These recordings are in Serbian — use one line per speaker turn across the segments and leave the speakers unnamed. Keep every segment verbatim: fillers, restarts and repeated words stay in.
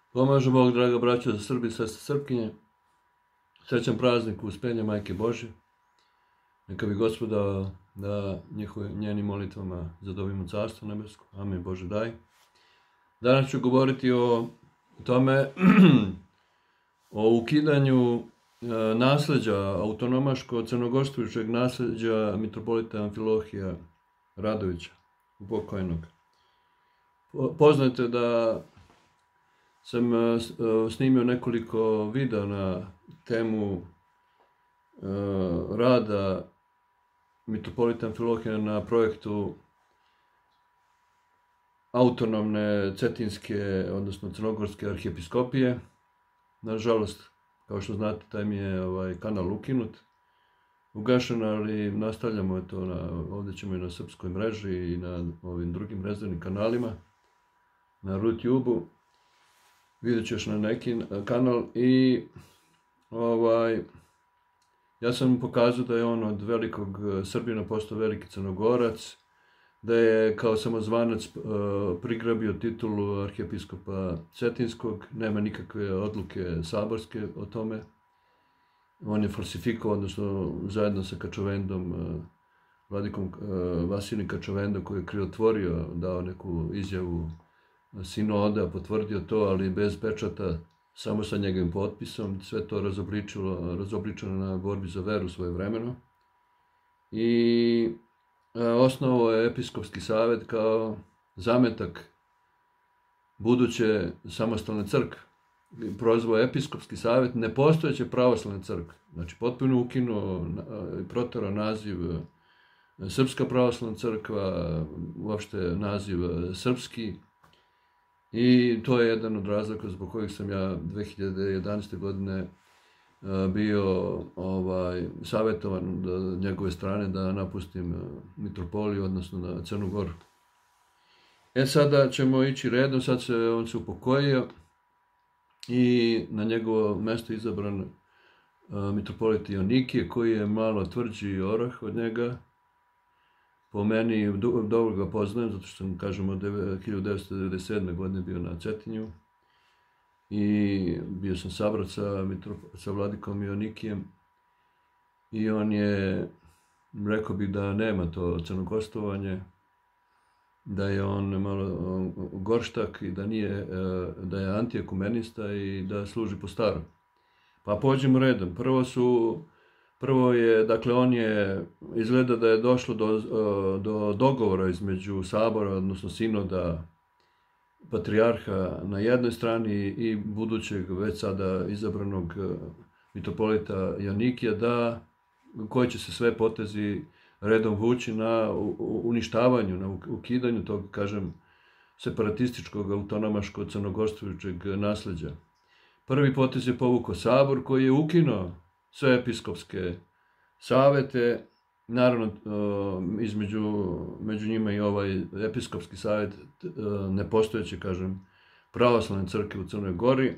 Pomaže Bog, draga braćo, za Srbi i sestre Srpkinje. Srećan praznik Uspenja Majke Božje. Neka bi Gospoda da njenim molitvama zadobimo Carstvo nebesko. Amen, Bože daj. Danas ću govoriti o tome, o ukidanju nasleđa, autonomaško crnogorstvujućeg nasleđa mitropolita Amfilohija Radovića, upokojnog. Poznate da sam snimio nekoliko videa na temu rada mitropolita Amfilohija na projektu autonomne cetinske, odnosno crnogorske arhijepiskopije. Nažalost, kao što znate, taj mi je ovaj, kanal ukinut, ugašen, ali nastavljamo to, na, ovdje ćemo i na srpskoj mreži i na ovim drugim rezervnim kanalima, na YouTube-u. Vidjet ćeš na neki kanal i ovaj, ja sam pokazao da je on od velikog Srbina postao veliki Crnogorac, da je kao samozvanac uh, prigrabio titulu arhijepiskopa Cetinskog, nema nikakve odluke saborske o tome. On je falsifikovao, odnosno zajedno sa Kačovendom, uh, vladikom uh, Vasilij Kačovendom, koji je krivotvorio, dao neku izjavu sinoda, potvrdio to, ali bez pečata, samo sa njegovim potpisom, sve to razobličilo, razobličeno na borbi za veru svojevremeno. I osnovao je episkopski savjet kao zametak buduće samostalne crkve. Prozvao je episkopski savjet nepostojeće pravoslavne crkve. Znači, potpuno ukinuo i proterao naziv Srpska pravoslavna crkva, uopšte naziv srpski. I to je jedan od razloga zbog kojih sam ja dve hiljade jedanaeste. godine bio ovaj, savjetovan od njegove strane da napustim mitropoliju, odnosno na Crnu Goru. E sada ćemo ići redom, sad se on se upokojio i na njegovo mjesto izabran mitropolit Jonikije, koji je malo tvrđi orah od njega. Po meni, dobro ga poznajem, zato što sam, kažem, od hiljadu devetsto devedeset sedme. godine bio na Cetinju i bio sam sabrat sa, sa vladikom Jonikijem i on je, rekao bih da nema to crnogostovanje, da je on malo gorštak i da, nije, da je antiekumenista i da služi po starom. Pa pođemo redom. Prvo su Prvo je, dakle, on je, izgleda da je došlo do, do dogovora između sabora, odnosno sinoda, patrijarha na jednoj strani i budućeg, već sada izabranog mitropolita Jonikija, da koji će se sve potezi redom vući na uništavanju, na ukidanju tog, kažem, separatističkog, autonomaškog, crnogorstvujućeg nasleđa. Prvi potez je povukao sabor, koji je ukinuo sve episkopske savete, naravno između, među njima i ovaj episkopski savjet nepostojeće, kažem, pravoslavne crkve u Crnoj Gori.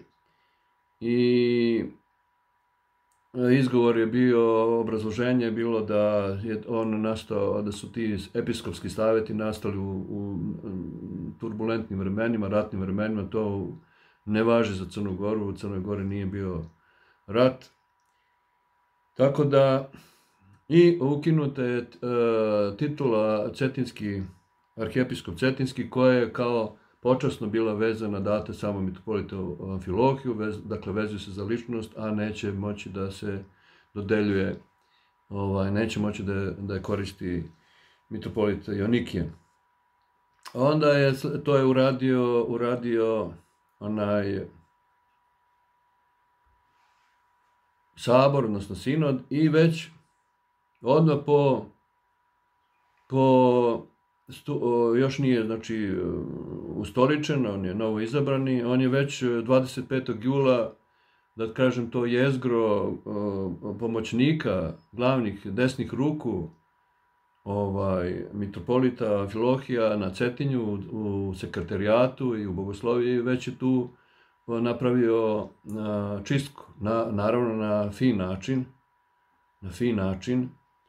I izgovor je bio, obrazloženje je bilo da je on nastao, da su ti episkopski savjeti nastali u, u turbulentnim vremenima, ratnim vremenima. To ne važi za Crnu Goru, u Crnoj Gori nije bio rat. Tako da, i ukinuta je uh, titula Cetinski, arhijepiskop Cetinski, koja je kao počasno bila vezana, data samo mitropolitu Amfilohiju, vez, dakle vezuje se za ličnost, a neće moći da se dodeljuje, ovaj, neće moći da, da je koristi mitropolit Jonikije. Onda je, to je uradio, uradio onaj sabor, odnosno sinod, i već odmah po, po stu, još nije, znači, ustoličen, on je novo izabrani, on je već dvadeset petog jula, da kažem, to jezgro pomoćnika, glavnih desnih ruku ovaj, mitropolita Amfilohija na Cetinju, u sekretarijatu i u bogosloviji, već je tu napravio čistku, na, naravno na fin način, na fin način.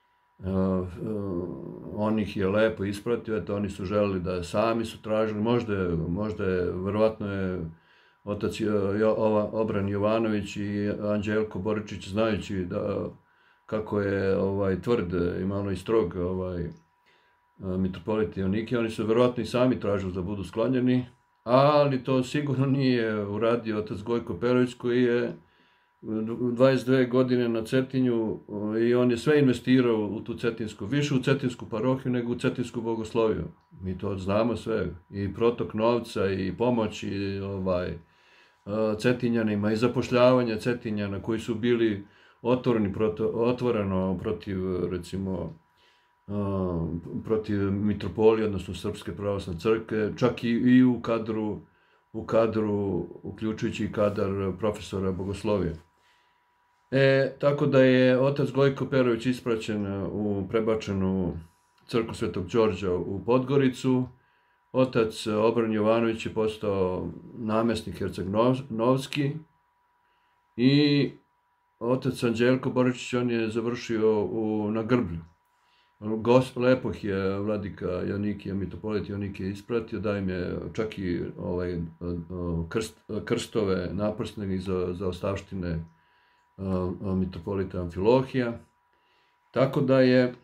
On ih je lepo ispratio, eto, oni su želeli da sami su tražili, možda je, možda je, verovatno je otac Obran Jovanović i Anđelko Boričić, znajući da kako je ovaj tvrd i malo i strog ovaj mitropolit Joanikije, oni su verovatno i sami tražili da budu sklonjeni, ali to sigurno nije uradio otac Gojko Perović, koji je dvadeset dve godine na Cetinju i on je sve investirao u tu cetinsku, više u cetinsku parohiju nego u cetinsku bogosloviju. Mi to znamo sve, i protok novca i pomoć i ovaj Cetinjanima i zapošljavanje Cetinjana koji su bili otvoreni otvoreno protiv, recimo, protiv mitropolije, odnosno Srpske pravoslavne crkve, čak i u kadru, u kadru, uključujući i kadar profesora bogoslovije. E, tako da je otac Gojko Perović ispraćen u prebačenu crkvu Svetog Đorđa u Podgoricu. Otac Obran Jovanović je postao namjesnik Herceg-Novski i otac Anđelko Boričić, on je završio u, na Grblju. Lepo ih je vladika Joanikije, mitropolit Joanikije ispratio, da im je čak i ovaj, krst, krstove naprsne za, za ostavštine mitropolita Amfilohija. Tako da je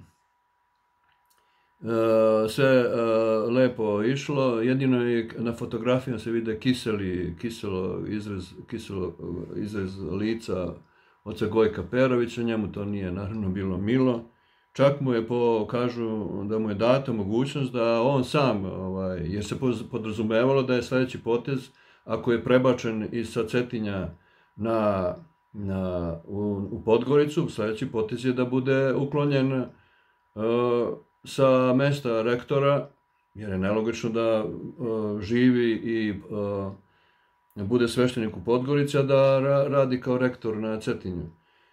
sve lepo išlo, jedino je na fotografijama se vide kiseli, kiselo izraz, kiselo izraz lica oca Gojka Perovića, njemu to nije naravno bilo milo. Čak mu je, po, kažu da mu je data mogućnost da on sam, ovaj, jer se podrazumevalo da je sljedeći potez, ako je prebačen iz Cetinja na, na, u, u Podgoricu, sljedeći potez je da bude uklonjen uh, sa mesta rektora, jer je nelogično da uh, živi i uh, bude sveštenik u Podgorici, a da ra, radi kao rektor na Cetinju.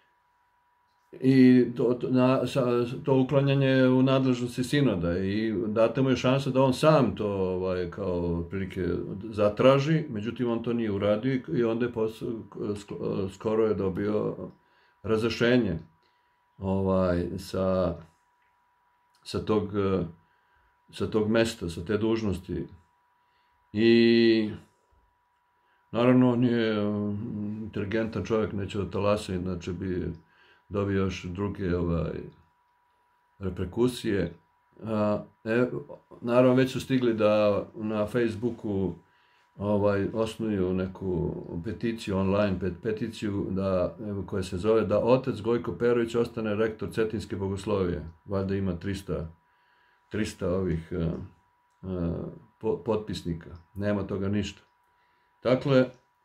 I to, to, na, sa, to uklanjanje u nadležnosti sinoda i date mu je šansa da on sam to ovaj, kao prilike zatraži, međutim on to nije uradio i onda je pos, skoro je dobio razrešenje ovaj, sa, sa, tog, sa tog mesta, sa te dužnosti. I naravno on je inteligentan čovjek, neće da talasa, inače bi dobio još druge ovaj, reperkusije. A, e, naravno, već su stigli da na Facebooku ovaj, osnuju neku peticiju, online pet, peticiju, da, evo, koja se zove da otac Gojko Perović ostane rektor Cetinske bogoslovije. Valjda ima trista, trista ovih a, a, po, potpisnika. Nema toga ništa. Dakle,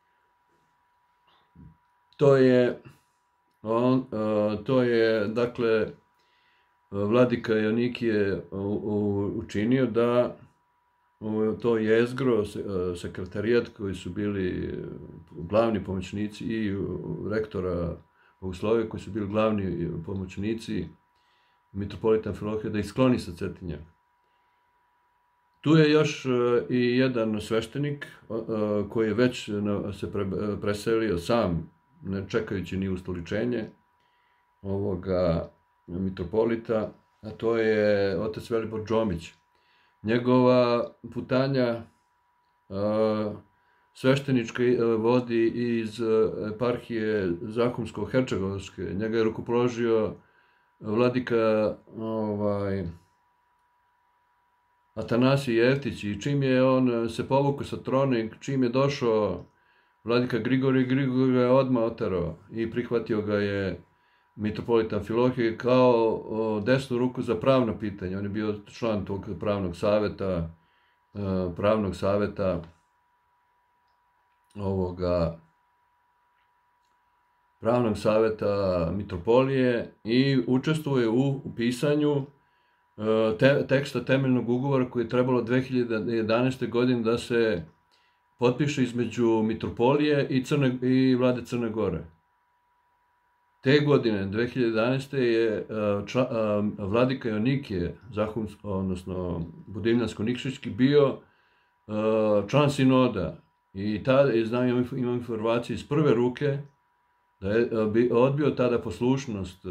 to je On, uh, to je, dakle, vladika Joanikije učinio da uh, to jezgro, sekretarijat koji su bili glavni pomoćnici i rektora bogoslovije koji su bili glavni pomoćnici mitropolita Amfilohija, da ih skloni sa Cetinja. Tu je još uh, i jedan sveštenik uh, koji je već uh, se pre, uh, preselio sam, ne čekajući ni ustoličenje ovoga mitropolita, a to je otac Velibor Džomić. Njegova putanja a, sveštenička vodi iz eparhije Zahumsko-Hercegovske. Njega je rukopoložio vladika ovaj, Atanasij Jeftić i čim je on se povukao sa trona i čim je došao vladika Grigorije, Grigorije je odmah oterao i prihvatio ga je mitropolit Amfilohije kao o, desnu ruku za pravno pitanje. On je bio član tog pravnog saveta, e, pravnog saveta ovoga pravnog saveta mitropolije i učestvuje u, u pisanju e, te, teksta temeljnog ugovora koji je trebalo dve hiljade jedanaeste. godine da se potpiše između mitropolije i, Crne, i vlade Crne Gore. Te godine, dve hiljade jedanaeste. je ča, vladika Joanikije, odnosno Budimljansko-Nikšićki, bio član sinoda. I tada, znam, imam informacije iz prve ruke, da je odbio tada poslušnost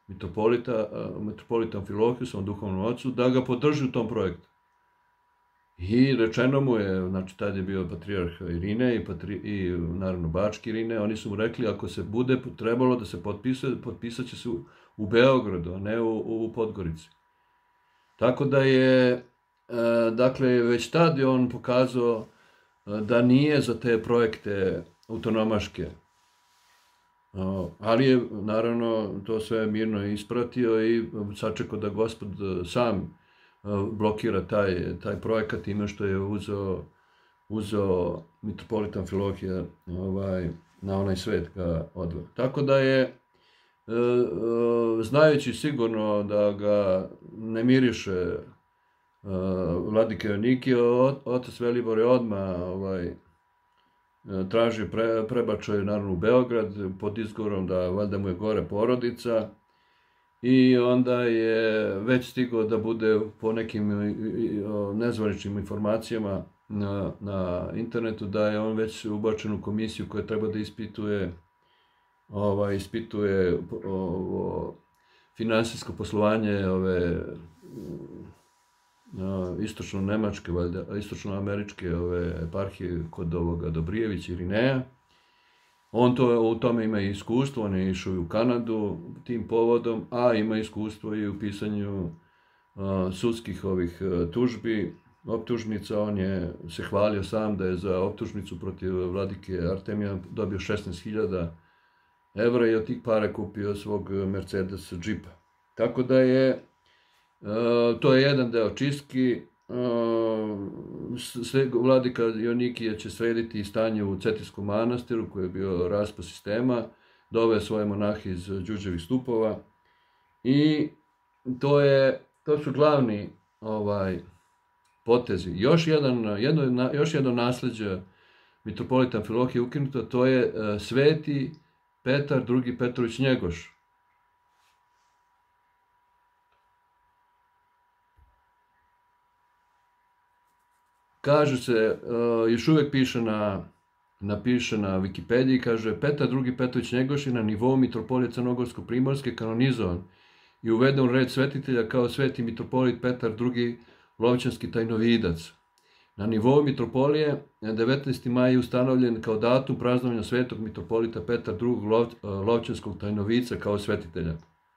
mitropolita, mitropolita Amfilohiju, svom duhovnom ocu, da ga podrži u tom projektu. I rečeno mu je, znači tad je bio patrijarh Irine i, patri, i naravno Bački Irine, oni su mu rekli ako se bude trebalo da se potpisuje, potpisat će se u, u Beogradu, a ne u, u Podgorici. Tako da je, e, dakle, već tad je on pokazao da nije za te projekte autonomaške. Ali je, naravno, to sve mirno ispratio i sačekao da Gospod sam blokira taj, taj projekat time što je uzeo, uzeo mitropolita Amfilohija ovaj, na onaj svet ga odveo. Tako da je, e, e, znajući sigurno da ga ne miriše e, vladike Jonikije, otac Velibor je odmah ovaj, tražio pre, prebačaj naravno u Beograd pod izgovorom da valjda mu je gore porodica i onda je već stigao da bude po nekim nezvaničnim informacijama na, na internetu da je on već ubačen u komisiju koja treba da ispituje ovaj, ispituje ovo, finansijsko poslovanje ove istočno-nemačke, valjda, istočno-američke ove eparhije kod ovoga Dobrijevića Irineja. On to, u tome ima i iskustvo, on je išao i u Kanadu tim povodom, a ima iskustvo i u pisanju a, sudskih ovih a, tužbi, optužnica. On je se hvalio sam da je za optužnicu protiv vladike Artemija dobio šesnaest hiljada evra i od tih para kupio svog Mercedes džipa. Tako da je Uh, to je jedan deo čistki. Uh, vladika Jonikije će srediti stanje u Cetinskom manastiru koji je bio raspad sistema, doveo svoje monahe iz Đurđevih stupova i to, je, to su glavni ovaj, potezi. Još, jedan, jedno, još jedno nasleđe mitropolita Amfilohije ukinuto, to je uh, Sveti Petar drugi Petrović Njegoš. Kaže se, uh, još uvijek piše na, napiše na Wikipediji, kaže Petar drugi Petrović Njegoš je na nivou mitropolije Crnogorsko-Primorske kanonizovan i uveden u red svetitelja kao sveti mitropolit Petar drugi Lovćanski tajnovidac. Na nivou mitropolije devetnaesti maj je ustanovljen kao datum praznovanja svetog mitropolita Petar drugog Lov, Lovćanskog tajnovica kao svetitelja.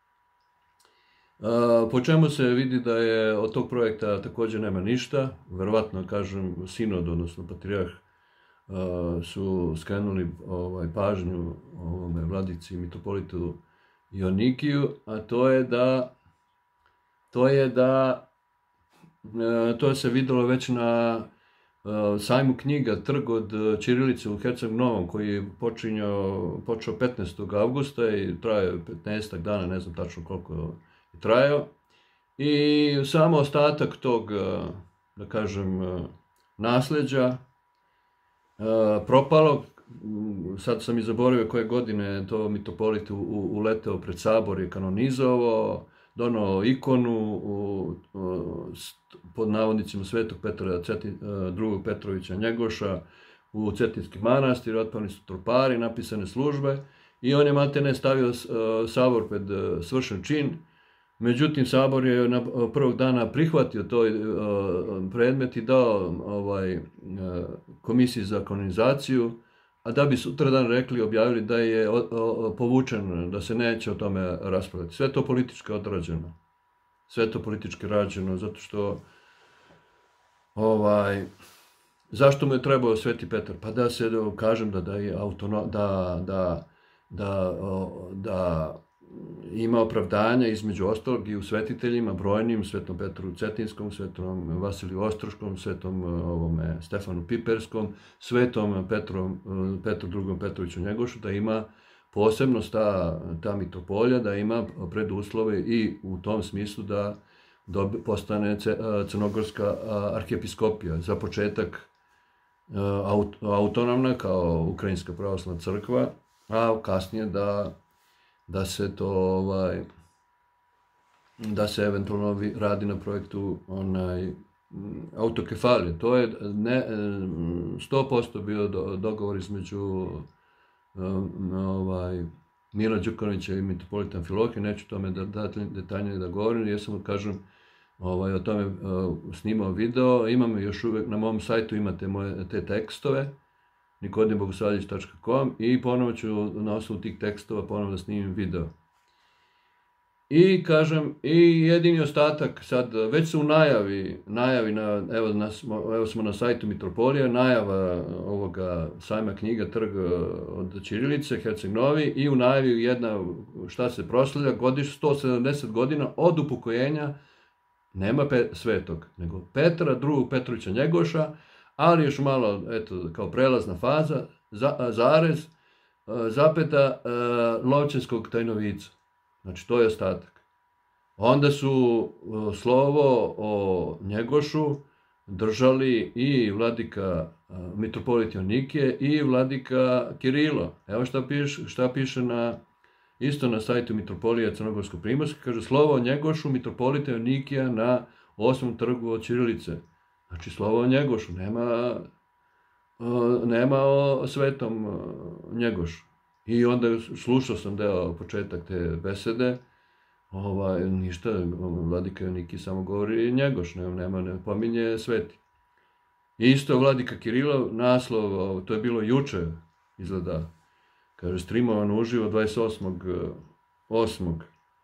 Po čemu se vidi da je od tog projekta također nema ništa, verovatno, kažem, sinod, odnosno patrijarh, su skrenuli ovaj, pažnju ovome vladici mitropolitu Jonikiju, a to je da, to je da, to se videlo već na sajmu knjiga Trg od ćirilice u Herceg Novom, koji je počinjao, počeo petnaestog avgusta i traje petnaestak dana, ne znam tačno koliko je trajao. I samo ostatak tog, da kažem, nasleđa propalo. Sad sam i zaboravio koje godine to mitropolit uleteo pred sabor i kanonizovao, donao ikonu u, pod navodnicima svetog Petra drugog Petrovića Njegoša u Cetinski manastir, otpali su tropari, napisane službe i on je maltene stavio sabor pred svršen čin. Međutim, sabor je na prvog dana prihvatio to predmet i dao ovaj, komisiji za kanonizaciju, a da bi sutradan rekli, objavili da je povučen, da se neće o tome raspravljati. Sve to politički odrađeno. Sve to politički rađeno, zato što ovaj, zašto mu je trebao Sveti Petar? Pa da se kažem da, da je autono, da, da, da, da ima opravdanja između ostalog i u svetiteljima brojnim, Svetom Petru Cetinskom, Svetom Vasiliju Ostroškom, Svetom ovome, Stefanu Piperskom, Svetom Petru, Petru drugom Petroviću Njegošu, da ima posebnost ta, ta mitropolija, da ima preduslove i u tom smislu da dobi, postane Crnogorska arhijepiskopija. Za početak aut, autonomna kao Ukrajinska pravoslavna crkva, a kasnije da da se to ovaj da se eventualno radi na projektu onaj autokefalije. To je ne sto posto bio do, dogovor između ovaj Mila Đukanovića i mitropolita Amfilohija. Neću tome da detaljnije da govorim, jer samo kažem ovaj, o tome uh, snimao video, imam još uvek, na mom sajtu imate moje, te tekstove, nikodem bogosavljević tačka com, i ponovo ću na osnovu tih tekstova ponovo da snimim video. I kažem, i jedini ostatak, sad već su u najavi, najavi na, evo, nas, evo smo na sajtu Mitropolija, najava ovoga sajma knjiga Trg od ćirilice, Herceg Novi, i u najavi jedna, šta se proslavlja, godiš sto sedamdeset godina od upokojenja, nema pe, svetog, nego Petra, drugog Petrovića Njegoša, ali još malo, eto, kao prelazna faza, za, zarez, zapeta, Lovćenskog Tajnovica. Znači, to je ostatak. Onda su slovo o Njegošu držali i vladika mitropolit Jonikije i vladika Kirilo. Evo šta piše, šta piše na, isto na sajtu Mitropolija Crnogorsko-Primorske, kaže slovo o Njegošu mitropolita Jonikija na osmom trgu od ćirilice. Znači, slovo o Njegošu, nema, nema o svetom Njegošu. I onda slušao sam deo, početak te besede, ovaj, ništa, vladika Joniki samo govori Njegoš, nema, ne pominje sveti. Isto vladika Kirilov, naslov, to je bilo juče, izgleda, kaže, streamovan uživo dvadeset osmog osmog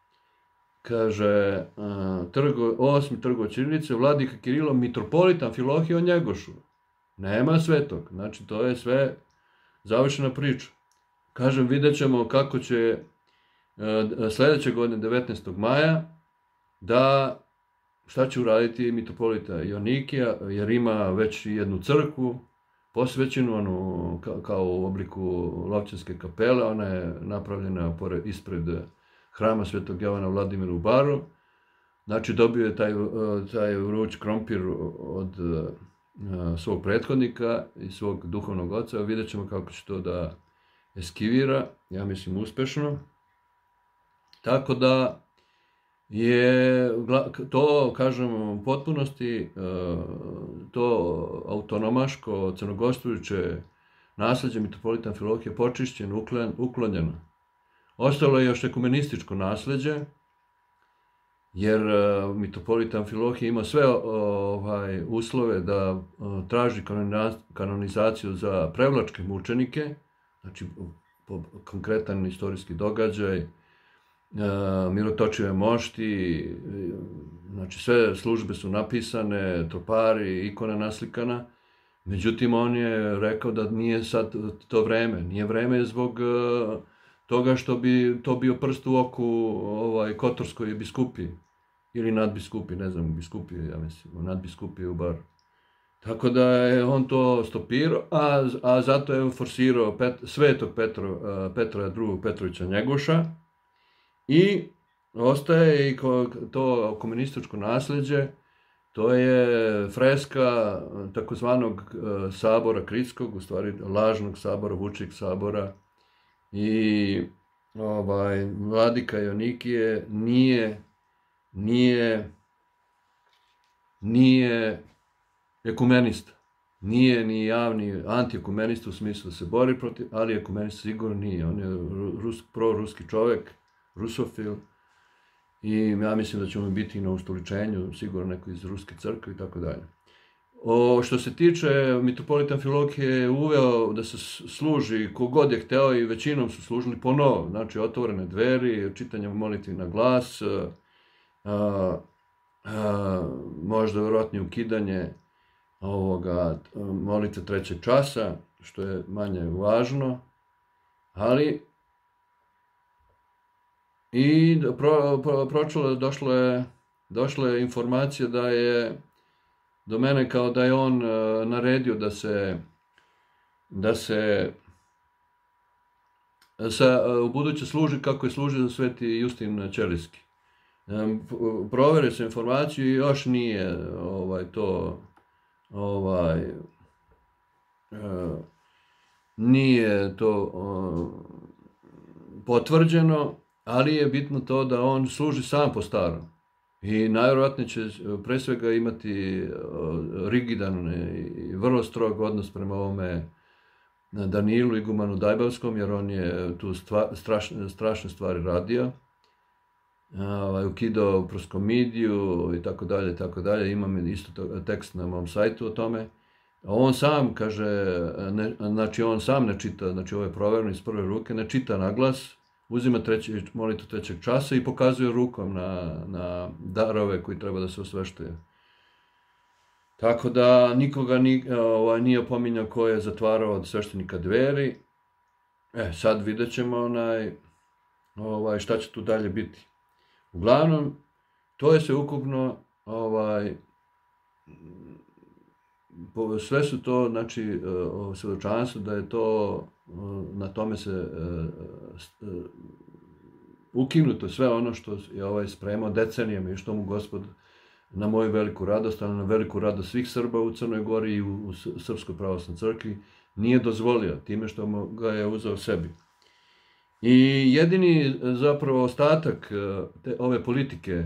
Kaže, trgo, osmi trg od ćirilice, vladika Kirilov, mitropolit Amfilohije o Njegošu. Nema svetog, znači to je sve završena priča. Kažem, vidjet ćemo kako će sljedeće godine, devetnaestog maja, da šta će uraditi mitropolita Jonikija, jer ima već jednu crkvu posvećenu, onu, kao u obliku Lovćenske kapele, ona je napravljena pored, ispred hrama Svetog Jovana Vladimira u Baru. Znači, dobio je taj, taj vruć krompir od svog prethodnika i svog duhovnog oca. Vidjet ćemo kako će to da eskivira, ja mislim uspešno. Tako da je to, kažem, u potpunosti to autonomaško crnogorstvujuće nasleđe mitropolita Amfilohije počišćeno, uklonjeno. Ostalo je još ekumenističko nasleđe, jer mitropolita Amfilohije ima sve ovaj, uslove da traži kanonizaciju za prevlačke mučenike, znači konkretan istorijski događaj, mirotočive mošti, znači sve službe su napisane, tropari, ikona naslikana. Međutim, on je rekao da nije sad to vreme, nije vreme zbog toga što bi to bio prst u oku ovaj, Kotorskoj biskupiji, ili nadbiskupiji, ne znam, biskupiji, ja mislim, nadbiskupiji u Baru. Tako da je on to stopirao, a, a zato je forsirao pet, svetog Petro, Petra drugog Petrovića Njegoša, i ostaje i to komunističko nasleđe, to je freska takozvanog sabora Kritskog, u stvari lažnog sabora, Vučijeg sabora, i ovaj, vladika Jonikije nije, nije, nije ekumenista. Nije ni javni antiekumenista u smislu da se bori protiv, ali ekumenista sigurno nije. On je rus, proruski čovek, rusofil, i ja mislim da ćemo biti na ustoličenju, sigurno neko iz Ruske crkve i tako dalje. O, što se tiče mitropolita Amfilohije, je uveo da se služi kogod je hteo, i većinom su služili ponovo, znači otvorene dveri, čitanje molitvi na glas, a, a, možda vjerojatno ukidanje ovoga molitve trećeg časa, što je manje važno, ali i pro, pro, pročula, došla je, došla je informacija da je do mene kao da je on uh, naredio da se da se sa, uh, u buduće služi kako je služio sveti Justin Ćelijski. Um, provere se informaciju i još nije ovaj, to ovaj, uh, nije to uh, potvrđeno, ali je bitno to da on služi sam po starom. I najvjerojatnije će pre svega imati rigidan i vrlo strog odnos prema ovome Danilu igumanu Dajbavskom, jer on je tu stva, strašne, strašne stvari radio. ovaj, ukidao proskomidiju i tako dalje, i tako dalje. Imam isto to, tekst na mom sajtu o tome. On sam, kaže, ne, znači on sam ne čita, znači ovo je provereno iz prve ruke, ne čita na glas, uzima treći, molitvu trećeg časa i pokazuje rukom na, na darove koji treba da se osveštaju. Tako da nikoga ni, ovaj, nije opominjao ko je zatvarao od sveštenika Dveri. E, sad vidjet ćemo onaj, ovaj, šta će tu dalje biti. Uglavnom, to je sve ukupno, ovaj, sve su to, znači, svjedočanstvo da je to, na tome se ukinuto sve ono što je ovaj spremao decenijama i što mu Gospod na moju veliku radost, ali na veliku radost svih Srba u Crnoj Gori i u Srpskoj pravoslavnoj crkvi nije dozvolio time što mu ga je uzeo sebi. I jedini zapravo ostatak te, ove politike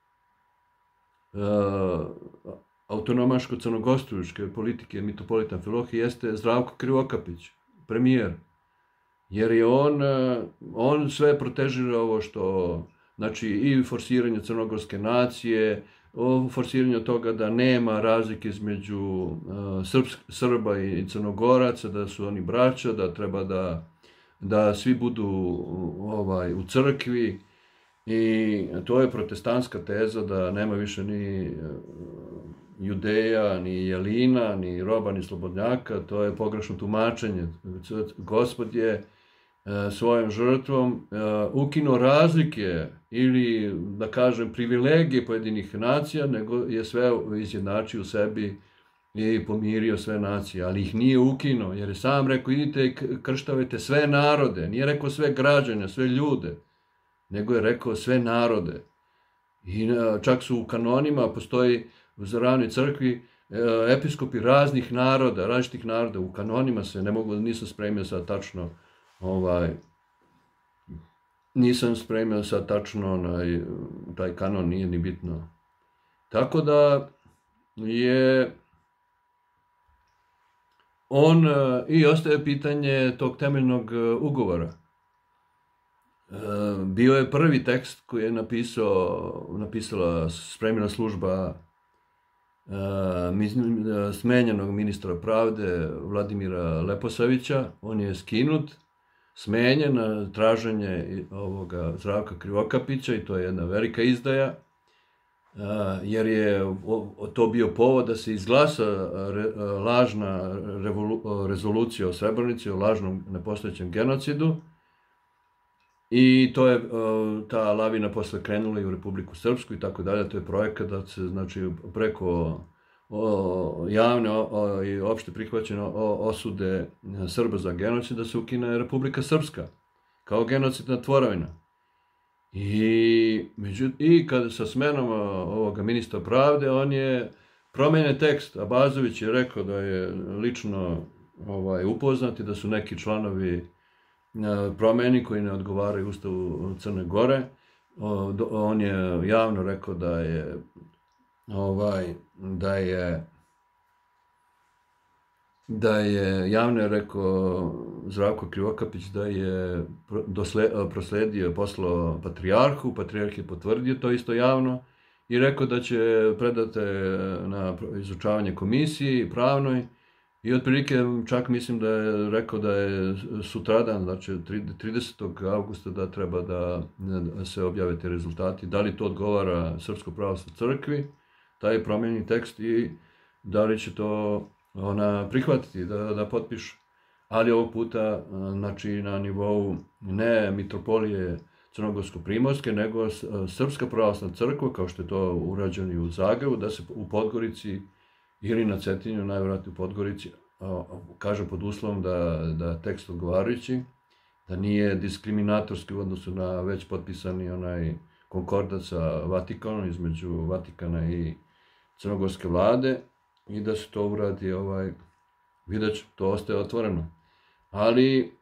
autonomaško-crnogostručke politike mitropolita Amfilohije jeste Zdravko Krivokapić, premijer. Jer je on, on sve protežira ovo što, znači i forsiranje crnogorske nacije, o forsiranju toga da nema razlike između uh, Srbs, Srba i Crnogoraca, da su oni braća, da treba da, da svi budu ovaj, u crkvi. I to je protestantska teza da nema više ni uh, Judeja, ni Jelina, ni roba, ni slobodnjaka. To je pogrešno tumačenje. Gospod je svojom žrtvom ukinuo razlike ili, da kažem, privilegije pojedinih nacija, nego je sve izjednačio u sebi i pomirio sve nacije, ali ih nije ukinuo, jer je sam rekao, idite i krštavajte sve narode, nije rekao sve građane, sve ljude, nego je rekao sve narode. I čak su u kanonima, postoji u Zaravnoj crkvi episkopi raznih naroda, različitih naroda, u kanonima se, ne mogu, nisam spremio sad tačno, ovaj, nisam spremio sad tačno onaj, taj kanon, nije ni bitno. Tako da je on i ostaje pitanje tog temeljnog ugovora. Bio je prvi tekst koji je napisao, napisala spremna služba smenjenog ministra pravde Vladimira Leposavića. On je skinut, smenjen na traženje ovoga Zdravka Krivokapića i to je jedna velika izdaja, jer je to bio povod da se izglasa lažna rezolucija o Srebrenici, o lažnom nepostojećem genocidu. I to je, ta lavina posle krenula i u Republiku Srpsku i tako dalje. To je projekat da se, znači, preko o, javne o, i opšte prihvaćene osude Srba za genocid da se ukine Republika Srpska kao genocidna tvorevina. I, među, i kada sa smenom ovoga ministra pravde, on je promenjen tekst. Abazović je rekao da je lično ovaj, upoznat i da su neki članovi promeni koji ne odgovaraju Ustavu Crne Gore. On je javno rekao da je ovaj, da je da je javno je rekao Zdravko Krivokapić da je prosledio, poslao patrijarhu, patrijarh je potvrdio to isto javno i rekao da će predati na izučavanje komisiji pravnoj. I otprilike čak mislim da je rekao da je sutradan, znači tridesetog avgusta da treba da se objave te rezultati. Da li to odgovara Srpskoj pravoslavnoj crkvi, taj promenjeni tekst, i da li će to ona prihvatiti, da, da potpiše. Ali ovog puta, znači, na nivou ne mitropolije Crnogorsko-primorske, nego Srpska pravoslavna crkva, kao što je to urađeno i u Zagrebu, da se u Podgorici ili na Cetinju, najvjerojatnije u Podgorici, kaže pod uslovom da, da tekst odgovarajući, da nije diskriminatorski u odnosu na već potpisani onaj konkordat sa Vatikanom, između Vatikana i crnogorske vlade, i da se to uradi, ovaj, vidjet ću, to ostaje otvoreno. Ali,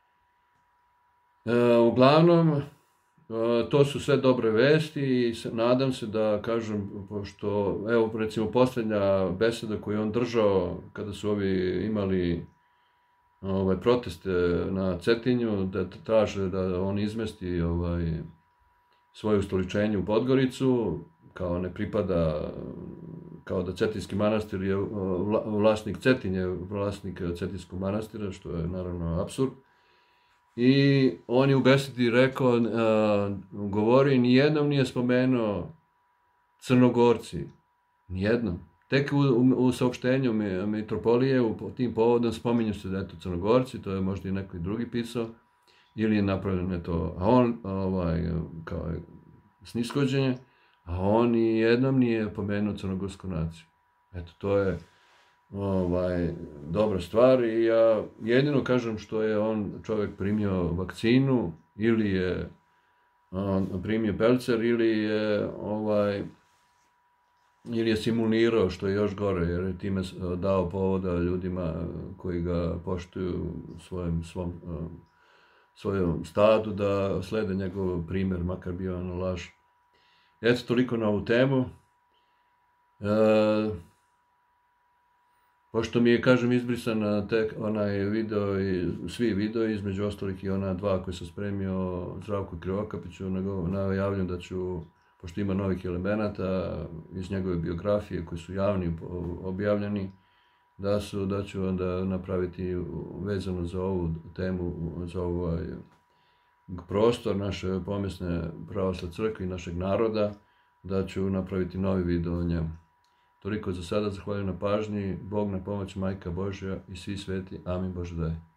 e, uglavnom, to su sve dobre vesti i nadam se da, kažem, pošto, evo, recimo, posljednja beseda koju je on držao kada su ovi imali ovaj, proteste na Cetinju, da traže da on izmesti ovaj, svoje ustoličenje u Podgoricu, kao ne pripada, kao da Cetinski manastir je vlasnik Cetinje, vlasnik Cetinskog manastira, što je naravno apsurd. I on je u besedi rekao, govori, nijednom nije spomenuo Crnogorci, nijednom. Tek u, u, u saopštenju mitropolije, u tim povodom, spominju se da je to Crnogorci, to je možda i neko i drugi pisao, ili je napravljeno to, a on, ovaj, kao snishođenje, a on ni jednom nije pomenuo crnogorsku naciju. Eto, to je ovaj, dobra stvar i ja jedino kažem što je on čovjek primio vakcinu, ili je on primio pelcer, ili je ovaj, ili je simulirao, što je još gore, jer je time dao povoda ljudima koji ga poštuju svojem, svom, svojom stadu, da slede njegov primjer, makar bio ono laž. Eto, toliko na ovu temu. E, pošto mi je, kažem, izbrisan tek onaj video, i svi video, između ostalih i ona dva koje sam spremio Zdravku Krivokapiću, najavljam da ću, pošto ima novih elemenata iz njegove biografije koji su javni objavljeni, da, su, da ću onda napraviti vezano za ovu temu, za ovaj prostor naše pomesne pravoslavne crkve i našeg naroda, da ću napraviti novi video o njemu. Toliko za sada, zahvaljujem na pažnji, Bog na pomoć, Majka Božja i svi sveti, amin Bože daj.